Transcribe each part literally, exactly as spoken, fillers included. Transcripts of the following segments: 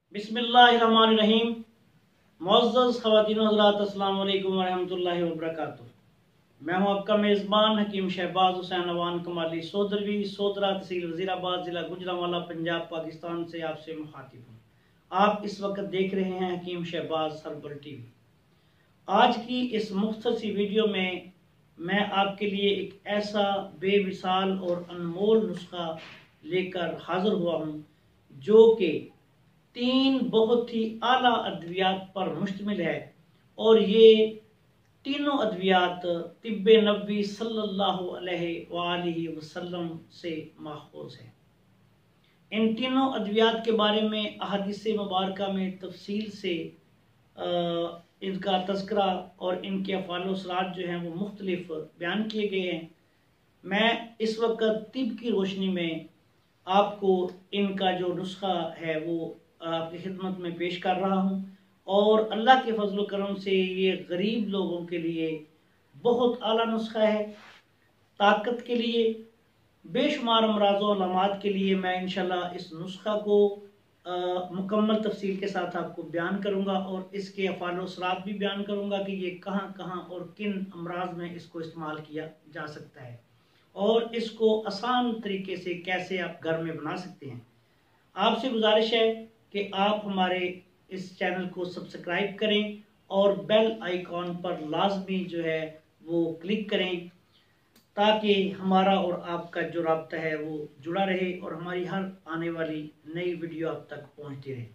बिस्मिल्लाहिर्रहमानिर्रहीम। मुअज़्ज़ज़ ख़वातीन हज़रात, अस्सलामु अलैकुम वरहमतुल्लाहि वबरकातुहू। मैं हूँ आपका मेज़बान हकीम शहबाज हुसैन अवान कमाली सोदरवी सोदरा तहसील वज़ीराबाद, ज़िला गुजरांवाला, पंजाब, पाकिस्तान से आपसे मुखातिब हूँ। आप इस वक्त देख रहे हैं हकीम शहबाज हर्बल टीवी। आज की इस मुख्तसर सी वीडियो में मैं आपके लिए एक ऐसा बेमिसाल और अनमोल नुस्खा लेकर हाज़िर हुआ हूँ जो कि तीन बहुत ही आला अद्वियात पर मुश्तमिल है और ये तीनों अद्वियात तिब्बे नबवी सल्लल्लाहु अलैहि वसल्लम से माखूज़ है। इन तीनों अद्वियात के बारे में अहादीस मुबारका में तफसील से आ, इनका तज़किरा और इनके अफ़ाल असरात जो हैं वो मुख्तलिफ बयान किए गए हैं। मैं इस वक्त तिब की रोशनी में आपको इनका जो नुस्खा है वो आपकी खिदमत में पेश कर रहा हूँ और अल्लाह के फजल करम से ये गरीब लोगों के लिए बहुत आला नुस्खा है। ताकत के लिए, बेशुमार अमराज़ व अलामात के लिए मैं इंशाल्लाह इस नुस्खा को मुकम्मल तफसील के साथ आपको बयान करूँगा और इसके अफ़ाल असरात भी बयान करूँगा कि ये कहाँ कहाँ और किन अमराज में इसको इस्तेमाल किया जा सकता है और इसको आसान तरीके से कैसे आप घर में बना सकते हैं। आपसे गुजारिश है कि आप हमारे इस चैनल को सब्सक्राइब करें और बेल आइकॉन पर लाजमी जो है वो क्लिक करें ताकि हमारा और आपका जो राब्ता है वो जुड़ा रहे और हमारी हर आने वाली नई वीडियो आप तक पहुंचती रहे।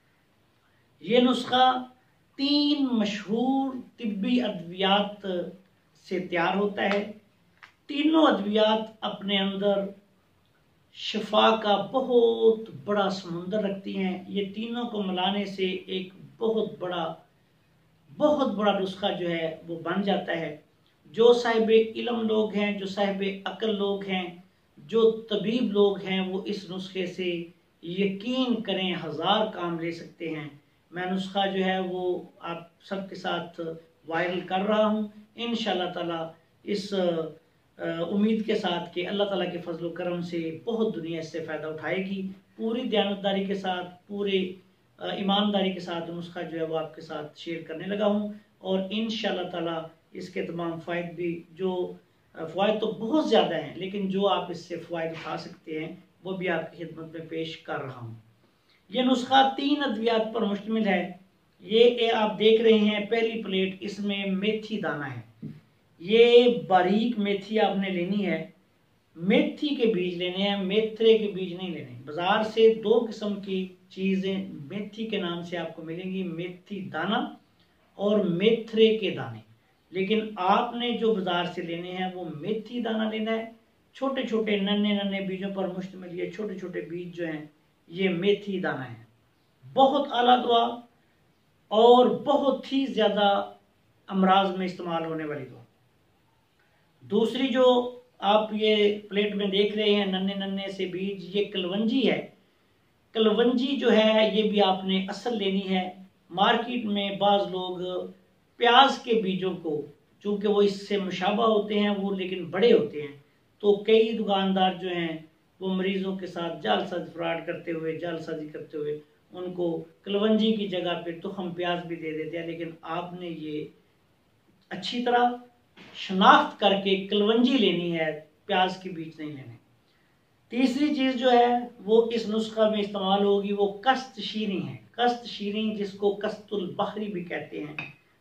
ये नुस्खा तीन मशहूर तिब्बी अद्वियात से तैयार होता है। तीनों अद्वियात अपने अंदर शिफा का बहुत बड़ा समुंदर रखती हैं। ये तीनों को मिलाने से एक बहुत बड़ा बहुत बड़ा नुस्खा जो है वो बन जाता है। जो साहिब इल्म लोग हैं, जो साहिब अक्ल लोग हैं, जो तबीब लोग हैं, वो इस नुस्खे से यकीन करें हज़ार काम ले सकते हैं। मैं नुस्खा जो है वो आप सबके साथ वायरल कर रहा हूँ इंशाअल्लाह ताला, इस उम्मीद के साथ कि अल्लाह ताला के फजल करम से बहुत दुनिया इससे फ़ायदा उठाएगी। पूरी दयानतदारी के साथ, पूरे ईमानदारी के साथ नुस्खा जो है वो आपके साथ शेयर करने लगा हूँ और इंशाअल्लाह ताला इसके तमाम फ़ायदे भी, जो फ़वाइद तो बहुत ज़्यादा हैं लेकिन जो आप इससे फ़वाइद उठा सकते हैं वो भी आपकी खिदमत में पेश कर रहा हूँ। ये नुस्खा तीन अद्वियात पर मुश्तमिल है। ये आप देख रहे हैं पहली प्लेट, इसमें मेथी दाना है। ये बारीक मेथी आपने लेनी है। मेथी के बीज लेने हैं, मेथरे के बीज नहीं लेने। बाज़ार से दो किस्म की चीज़ें मेथी के नाम से आपको मिलेंगी, मेथी दाना और मेथरे के दाने। लेकिन आपने जो बाज़ार से लेने हैं वो मेथी दाना लेना है। छोटे छोटे नन्हे नन्हे बीजों पर मुश्तमिल ये छोटे छोटे बीज जो हैं ये मेथी दाना है। बहुत आला दुआ और बहुत ही ज़्यादा अमराज में इस्तेमाल होने वाली दुआ। दूसरी जो आप ये प्लेट में देख रहे हैं नन्हे नन्हे से बीज, ये कलवंजी है। कलवंजी जो है ये भी आपने असल लेनी है। मार्केट में बाज़ लोग प्याज के बीजों को, चूँकि वो इससे मुशाबा होते हैं वो लेकिन बड़े होते हैं, तो कई दुकानदार जो हैं वो मरीज़ों के साथ जालसाजी फ्रॉड करते हुए जालसाजी करते हुए उनको कलवंजी की जगह पे तुखम प्याज भी दे देते हैं। लेकिन आपने ये अच्छी तरह शनाख्त करके कलवंजी लेनी है, प्याज के बीज नहीं लेने। तीसरी चीज़ जो है वो इस नुस्खा में इस्तेमाल होगी वो कस्त शीरी है। कस्त शीरी जिसको कस्तुल बहरी भी कहते हैं,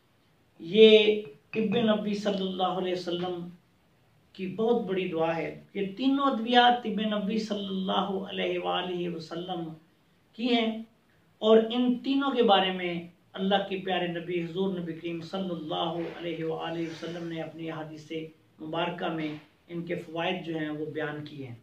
ये तिब्बे नबी सल्लल्लाहु अलैहि वसल्लम की बहुत बड़ी दुआ है। ये तीनों अद्वियात तिब्बे नबी सल्लल्लाहु अलैहि वसल्लम की हैं और इन तीनों के बारे में अल्लाह के प्यारे नबी हुजूर नबी करीम सल्लल्लाहु अलैहि वसल्लम ने अपनी हदीस मुबारका में इनके फ़वाइद जो हैं वो बयान किए हैं।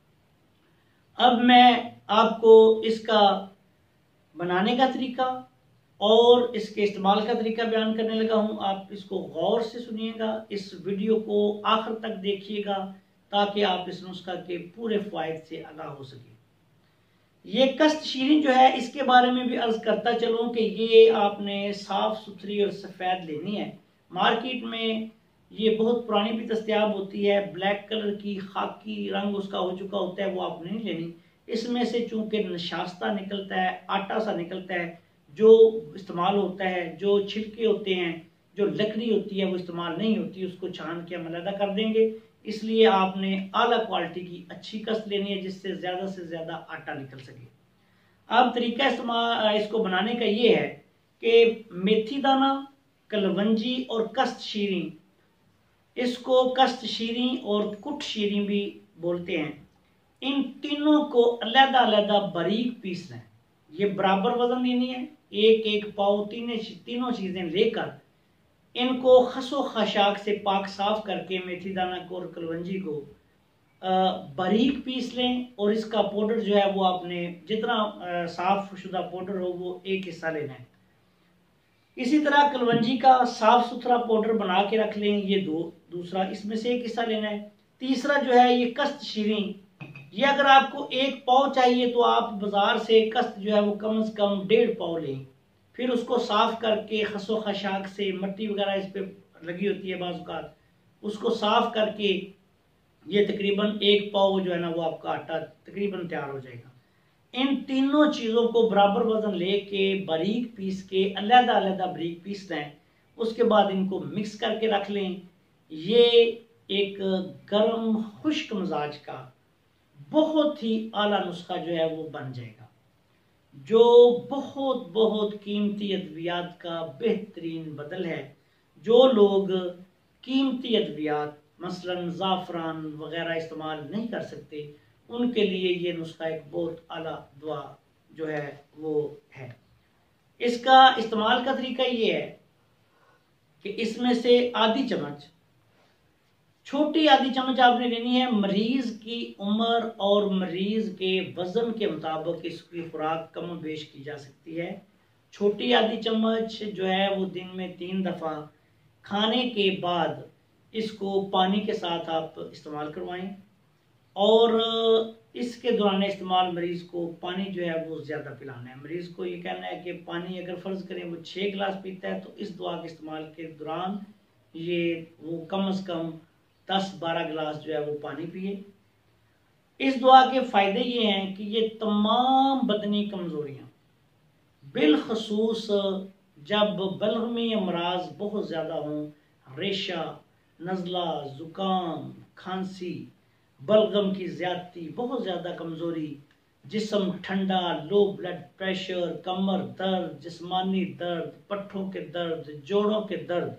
अब मैं आपको इसका बनाने का तरीका और इसके इस्तेमाल का तरीका बयान करने लगा हूँ। आप इसको गौर से सुनिएगा, इस वीडियो को आखिर तक देखिएगा ताकि आप इस नुस्खा के पूरे फ़वाइद से आगाह हो सके। ये कस्त शीरीन जो है इसके बारे में भी अर्ज करता चलूँ कि ये आपने साफ़ सुथरी और सफ़ेद लेनी है। मार्केट में ये बहुत पुरानी भी दस्तयाब होती है, ब्लैक कलर की, खाकी रंग उसका हो चुका होता है, वो आपने नहीं लेनी। इसमें से चूंकि नशास्ता निकलता है, आटा सा निकलता है जो इस्तेमाल होता है, जो छिलके होते हैं, जो लकड़ी होती है वो इस्तेमाल नहीं होती, उसको छान के हम अलग कर देंगे। इसलिए आपने आला क्वालिटी की अच्छी कस्त लेनी है जिससे ज़्यादा से ज़्यादा आटा निकल सके। अब तरीका इस्तेमाल इसको बनाने का ये है कि मेथी दाना, कलवंजी और कस्त शीरी, इसको कस्त शीरी और कुट शीरी भी बोलते हैं, इन तीनों को अलग अलग बारीक पीसना है। ये बराबर वजन लेनी है, एक एक पाव तीन तीनों चीज़ें लेकर इनको खसो खशाक से पाक साफ करके मेथी दाना को और कलवंजी को बारीक पीस लें। और इसका पाउडर जो है वो आपने जितना साफ शुदा पाउडर हो वो एक हिस्सा लेना है। इसी तरह कलवंजी का साफ सुथरा पाउडर बना के रख लें, ये दो दूसरा इसमें से एक हिस्सा लेना है। तीसरा जो है ये कस्त शीरी, ये अगर आपको एक पाव चाहिए तो आप बाजार से कस्त जो है वो कम से कम डेढ़ पाव लें। फिर उसको साफ करके खसो खशाक से, मट्टी वगैरह इस पर लगी होती है बाज़, उसको साफ करके ये तकरीबन एक पाव जो है ना वो आपका आटा तकरीबन तैयार हो जाएगा। इन तीनों चीज़ों को बराबर वजन लेके बारीक पीस के अलग अलग बारीक पीस लें। उसके बाद इनको मिक्स करके रख लें। ये एक गर्म खुश्क मिजाज का बहुत ही आला नुस्खा जो है वो बन जाएगा, जो बहुत बहुत कीमती अद्वियात का बेहतरीन बदल है। जो लोग कीमती अद्वियात मसलन ज़ाफ़रान वगैरह इस्तेमाल नहीं कर सकते उनके लिए ये नुस्खा एक बहुत आला दुआ जो है वो है। इसका इस्तेमाल का तरीका ये है कि इसमें से आधी चम्मच, छोटी आधी चम्मच आपने लेनी है। मरीज की उम्र और मरीज के वजन के मुताबिक इसकी खुराक कम बेश की जा सकती है। छोटी आधी चम्मच जो है वो दिन में तीन दफ़ा खाने के बाद इसको पानी के साथ आप इस्तेमाल करवाएं। और इसके दौरान इस्तेमाल मरीज़ को पानी जो है वो ज़्यादा पिलाना है। मरीज़ को ये कहना है कि पानी अगर फ़र्ज़ करें वो छः गिलास पीता है तो इस दुआ के इस्तेमाल के दौरान ये वो कम अज़ कम दस बारह गिलास जो है वो पानी पिए। इस दुआ के फ़ायदे ये हैं कि ये तमाम बदनी कमज़ोरियाँ, बिलखसूस जब बलगमी अमराज बहुत ज़्यादा हों, रेशा, नज़ला, ज़ुकाम, खांसी, बलगम की ज़्यादती, बहुत ज़्यादा कमज़ोरी, जिस्म ठंडा, लो ब्लड प्रेशर, कमर दर्द, जिस्मानी दर्द, पट्ठों के दर्द, जोड़ों के दर्द,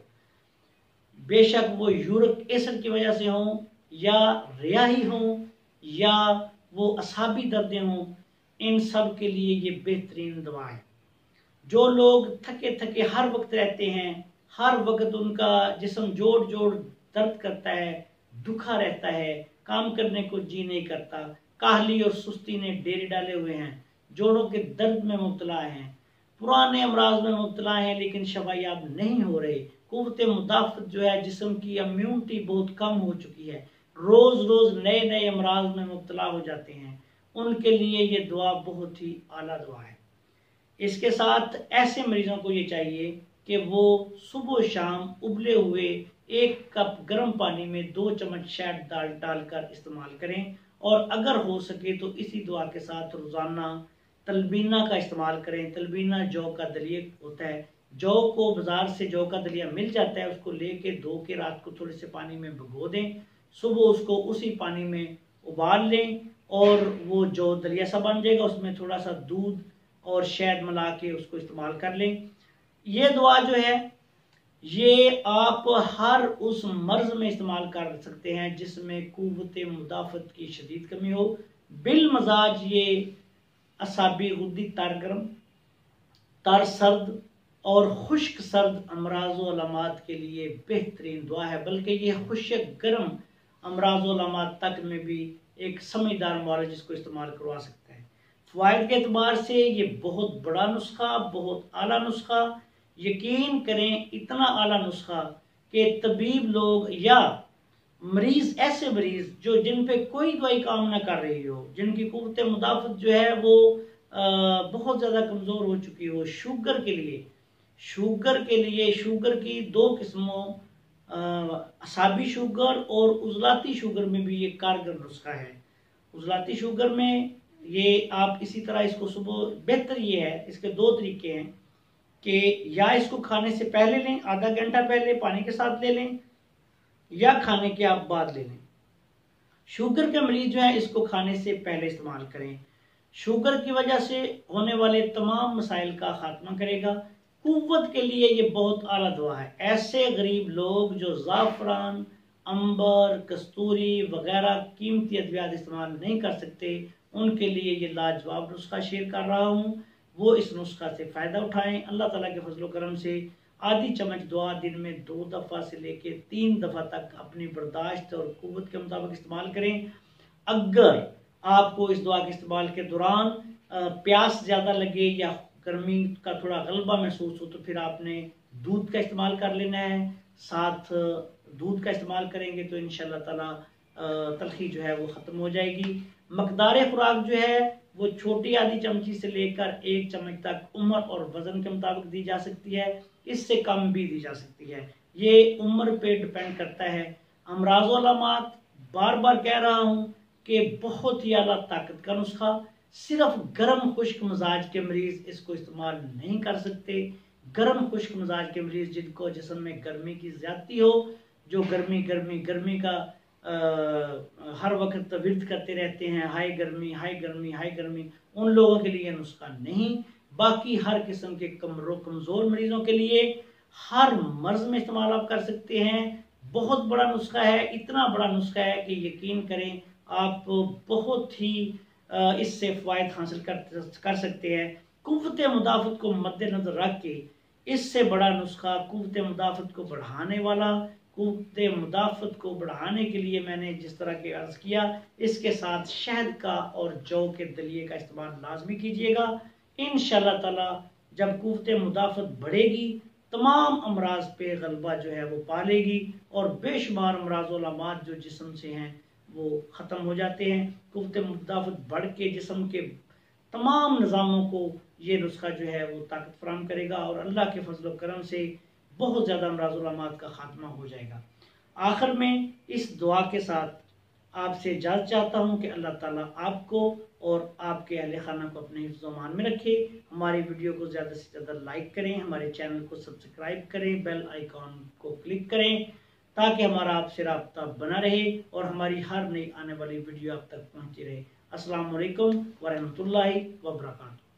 बेशक वो यूरिक एसिड की वजह से हों या रियाही हों या वो असाबी दर्दें हों, इन सब के लिए ये बेहतरीन दवा है। जो लोग थके थके हर वक्त रहते हैं, हर वक्त उनका जिस्म जोड़ जोड़ दर्द करता है, दुखा रहता है, काम करने को जी नहीं करता, काहली और सुस्ती ने डेरे डाले हुए हैं, जोड़ों के दर्द में मुब्तला हैं, पुराने अमराज में मुब्तला हैं लेकिन शफायाब नहीं हो रहे, कुव्वत मुदाफ़त जो है जिस्म की इम्यूनिटी बहुत कम हो चुकी है, रोज़ रोज़ नए नए अमराज में मुब्तला हो जाते हैं, उनके लिए ये दुआ बहुत ही आला दुआ है। इसके साथ ऐसे मरीजों को ये चाहिए कि वो सुबह शाम उबले हुए एक कप गर्म पानी में दो चम्मच शहद डाल डालकर इस्तेमाल करें। और अगर हो सके तो इसी दुआ के साथ रोज़ाना तलबीना का इस्तेमाल करें। तलबीना जौ का दलिया होता है, जौ को बाज़ार से जौ का दलिया मिल जाता है, उसको लेके धो के रात को थोड़े से पानी में भिगो दें, सुबह उसको उसी पानी में उबाल लें और वो जो दलिया सा बन जाएगा उसमें थोड़ा सा दूध और शहद मिला के उसको इस्तेमाल कर लें। ये दुआ जो है ये आप हर उस मर्ज में इस्तेमाल कर सकते हैं जिसमें कुव्वत मुदाफ़त की शदीद कमी हो। बिल मजाज ये असाबी गुद्दी तार गर्म, तार सर्द और खुश्क सर्द अमराज व अलामात के लिए बेहतरीन दुआ है, बल्कि ये खुश्क गर्म अमराज व अलामात तक में भी एक समझदार मौलवी इसको इस्तेमाल करवा सकता है। फ़वाइद के एतबार से ये बहुत बड़ा नुस्खा, बहुत आला नुस्खा, यकीन करें इतना आला नुस्खा कि तबीब लोग या मरीज़, ऐसे मरीज़ जो जिन पे कोई दवाई काम ना कर रही हो, जिनकी कुव्वत मुदाफ़त जो है वो आ, बहुत ज़्यादा कमज़ोर हो चुकी हो, शुगर के लिए शुगर के लिए शुगर की दो किस्मों, असाबी शुगर और उज़लाती शुगर में भी ये कारगर नुस्खा है। उज़लाती शुगर में ये आप इसी तरह इसको सुबह, बेहतर ये है, इसके दो तरीके हैं कि या इसको खाने से पहले लें, आधा घंटा पहले पानी के साथ ले लें, या खाने के आप बाद ले लें। शुगर के मरीज जो है इसको खाने से पहले इस्तेमाल करें। शुगर की वजह से होने वाले तमाम मसाइल का खात्मा करेगा। कुव्वत के लिए ये बहुत आला दवा है। ऐसे गरीब लोग जो ज़ाफ़रान, अंबर, कस्तूरी वगैरह कीमती अद्वियात इस्तेमाल नहीं कर सकते, उनके लिए ये लाजवाब नुस्खा शेयर कर रहा हूँ। वो इस नुस्खा से फ़ायदा उठाएं। अल्लाह ताला के फजल करम से आधी चम्मच दुआ दिन में दो दफ़ा से लेके तीन दफ़ा तक अपनी बर्दाश्त और कुव्वत के मुताबिक इस्तेमाल करें। अगर आपको इस दुआ के इस्तेमाल के दौरान प्यास ज़्यादा लगे या गर्मी का थोड़ा गलबा महसूस हो, तो फिर आपने दूध का इस्तेमाल कर लेना है। साथ दूध का इस्तेमाल करेंगे तो इंशाल्लाह ताला तलखी जो है वो ख़त्म हो जाएगी। मकदार खुराक जो है वो छोटी आधी चमची से लेकर एक चम्मच तक उम्र और वज़न के मुताबिक दी जा सकती है, इससे कम भी दी जा सकती है। ये उम्र पे डिपेंड करता है। अमराज़ अलामात बार बार कह रहा हूँ कि बहुत ही आला ताकत का नुस्खा, सिर्फ गर्म खुश्क मिजाज के मरीज इसको इस्तेमाल नहीं कर सकते। गर्म खुश्क मिजाज के मरीज जिनको जिस्म में गर्मी की ज्यादती हो, जो गर्मी गर्मी गर्मी का आ, हर वक्त विरद करते रहते हैं, हाय गर्मी हाय गर्मी हाय गर्मी, उन लोगों के लिए नुस्खा नहीं। बाकी हर किस्म के कमरों कमज़ोर मरीजों के लिए हर मर्ज में इस्तेमाल आप कर सकते हैं। बहुत बड़ा नुस्खा है, इतना बड़ा नुस्खा है कि यकीन करें आप बहुत ही इससे फ़वायद हासिल कर कर सकते हैं। कुव्वत मुदाफ़त को मद्देनज़र रख के इससे बड़ा नुस्खा, कुव्वत मुदाफ़त को बढ़ाने वाला, कुव्वत मुदाफ़त को बढ़ाने के लिए मैंने जिस तरह के अर्ज़ किया, इसके साथ शहद का और जौ के दलिए का इस्तेमाल लाजमी कीजिएगा। इंशाअल्लाह ताला जब कुव्वत मुदाफ़त बढ़ेगी, तमाम अमराज पे गलबा जो है वो पा लेगी और बेशुमार अमराज़ अलामात जो जिस्म से हैं वो ख़त्म हो जाते हैं। कुव्वत मुदाफ़त बढ़ के जिस्म के तमाम निज़ामों को ये नुस्खा जो है वो ताकत फराहम करेगा और अल्लाह के फजल करम से बहुत ज़्यादा अमराज़ अलामात का खात्मा हो जाएगा। आखिर में इस दुआ के साथ आपसे इजाज़त चाहता हूँ कि अल्लाह ताला आपको और आपके अहले खाना को अपने हिफ्ज़ व अमान में रखे। हमारी वीडियो को ज़्यादा से ज़्यादा लाइक करें, हमारे चैनल को सब्सक्राइब करें, बेल आइकॉन को क्लिक करें ताकि हमारा आपसे राब्ता बना रहे और हमारी हर नई आने वाली वीडियो आप तक पहुँचती रहे। अस्सलाम वालेकुम व रहमतुल्लाहि व बरकातुहू।